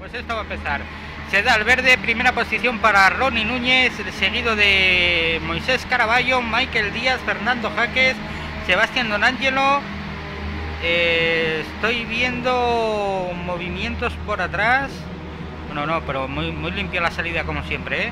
pues esto va a empezar. Se da el verde, primera posición para Ronnie Núñez, seguido de Moisés Caraballo, Michael Díaz, Fernando Jaques, Sebastián Donangelo. Estoy viendo movimientos por atrás. Bueno, no, pero muy limpia la salida como siempre, ¿eh?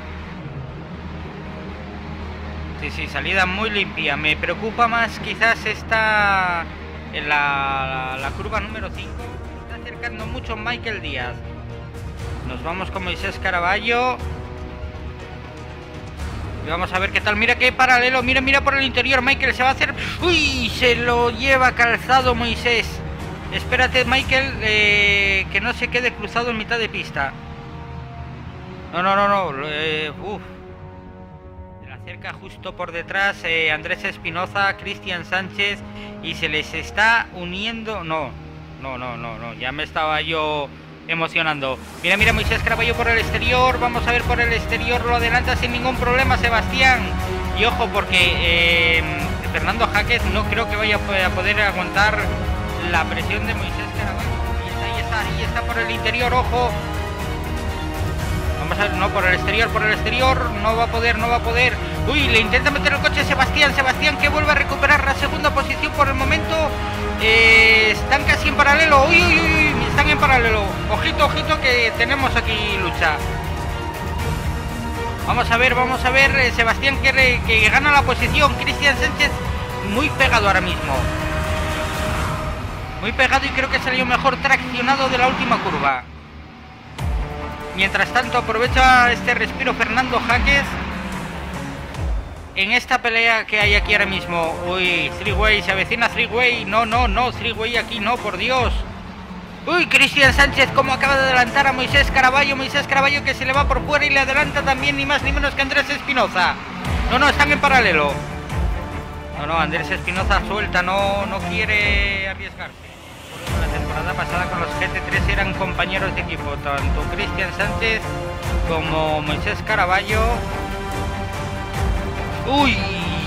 Sí, salida muy limpia. Me preocupa más quizás esta en la curva número 5. Está acercando mucho Michael Díaz. Nos vamos con Moisés Caraballo. Y vamos a ver qué tal. Mira qué paralelo. Mira por el interior. Michael se va a hacer. ¡Uy! Se lo lleva calzado Moisés. Espérate, Michael, que no se quede cruzado en mitad de pista. No. Uf. Se le acerca justo por detrás Andrés Espinoza, Cristian Sánchez. Y se les está uniendo. No. Ya me estaba yo emocionando. Mira Moisés Caraballo por el exterior. Vamos a ver por el exterior. Lo adelanta sin ningún problema Sebastián. Y ojo porque Fernando Jaques no creo que vaya a poder aguantar la presión de Moisés Caraballo. Ahí está por el interior. Ojo. Vamos a ver, no, por el exterior. No va a poder. Uy, le intenta meter el coche Sebastián que vuelve a recuperar la segunda posición por el momento. Están casi en paralelo. Uy, están en paralelo. Ojito que tenemos aquí lucha. Vamos a ver. Sebastián que gana la posición. Cristian Sánchez muy pegado ahora mismo. Muy pegado y creo que salió mejor traccionado de la última curva. Mientras tanto aprovecha este respiro Fernando Jaques en esta pelea que hay aquí ahora mismo. Uy, three-way, se avecina three-way. No, three-way aquí no, por Dios. Uy, Cristian Sánchez como acaba de adelantar a Moisés Caraballo que se le va por fuera y le adelanta también ni más ni menos que Andrés Espinoza. No, están en paralelo. No, Andrés Espinoza suelta, no quiere arriesgarse. La temporada pasada con los GT3 eran compañeros de equipo, tanto Cristian Sánchez como Moisés Caraballo. Uy.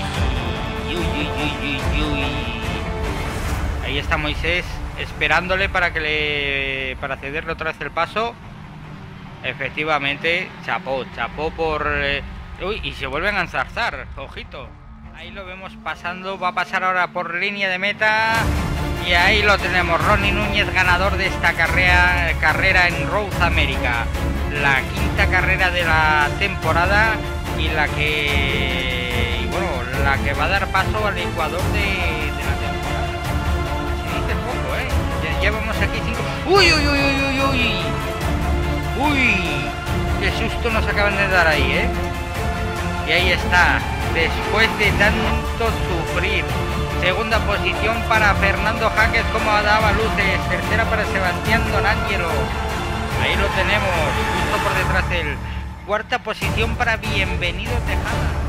Ahí está Moisés esperándole para cederle otra vez el paso. Efectivamente, chapó por uy, y se vuelven a enzarzar, ojito. Ahí lo vemos pasando, va a pasar ahora por línea de meta. Y ahí lo tenemos, Ronnie Núñez, ganador de esta carrera en Road America. La quinta carrera de la temporada y la que va a dar paso al Ecuador de la temporada. Se dice poco, ¿eh? Ya vamos aquí 5. Uy, qué susto nos acaban de dar ahí, ¿eh? Y ahí está, después de tanto sufrir. Segunda posición para Fernando Jaques, como daba luces. Tercera para Sebastián Donangelo. Ahí lo tenemos, justo por detrás de él. Cuarta posición para Bienvenido Tejada.